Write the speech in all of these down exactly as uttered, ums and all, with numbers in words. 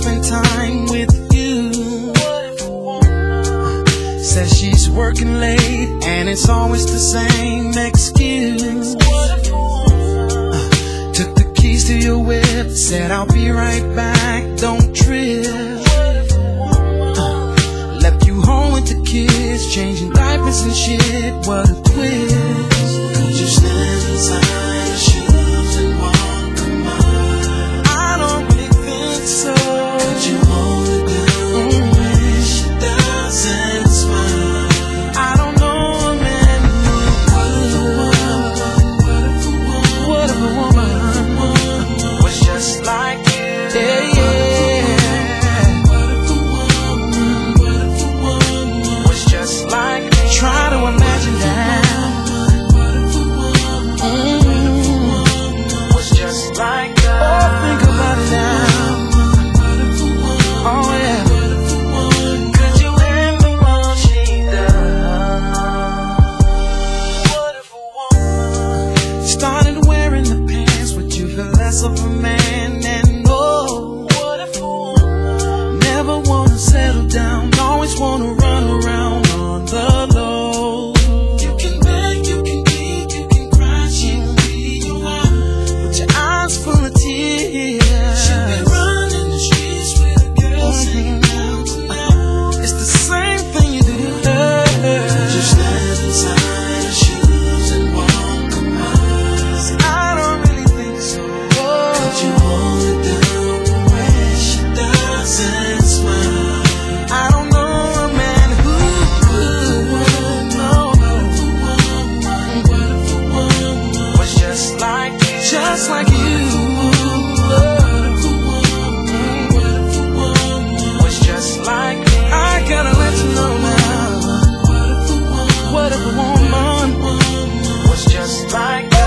spend time with you. Says she's working late and it's always the same excuse. uh, Took the keys to your whip, said I'll be right back, don't trip. uh, Left you home with the kids, changing diapers and shit, what a twist. Could you stand inside your shoes and walk a mile? I don't really think so. Could you hold it down and wish she doesn't smile? I don't know a man who would. What if a woman was just like you? Yeah, yeah. What if a woman, what if a woman was just like me? Try to imagine that. Like that. Oh, think about it now. Oh yeah. Could you handle all she does? What if a woman started wearing the pants? Would you feel less of a man? And oh, what if a woman never wanna settle down, always wanna run around on the low? You can beg, you can eat, you can cry, she will be your wife. But your eyes full of tears. She'll be running the streets with a girl singing out tonight. It's the same thing you do. Could you stand inside your shoes and walk a mile? I don't really think so. Could you hold it down when she doesn't smile? I don't know a man who would. No, no. What if a woman was just like you? Just like you. Like me. I gotta let you know now. What if a woman was just like you?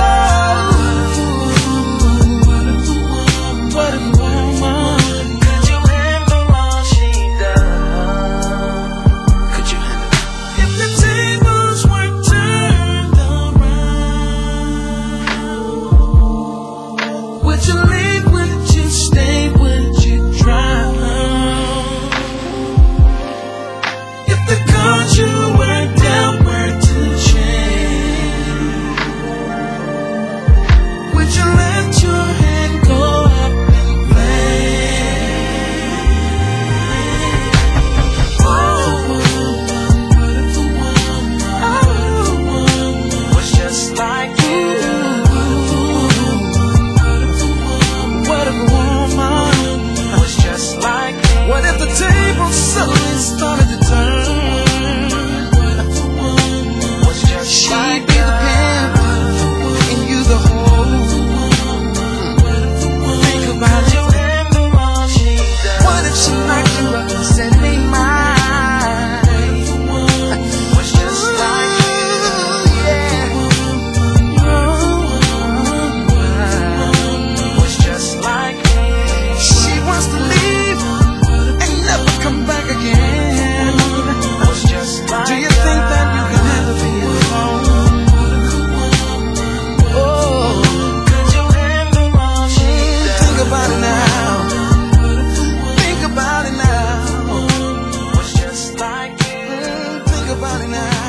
What if a woman could you handle all she does? Could you handle it? If the tables were turned around, would you leave? Would you stay? Would you drown? You were downward to change. Would you let your hand go up and play? Oh, what if a woman was just like you? What if a woman was just like me? What if the table suddenly started to turn? She'd be the pimp and you the hoe. Think about it. What if she knocked you up and said, "Be mine"? Was just like you, yeah. Was just like me. She wants to leave and never come back again. Was just like. Do you think that you can ever be alone? Think about it now. Think about it now. Was just like you. Think about it now.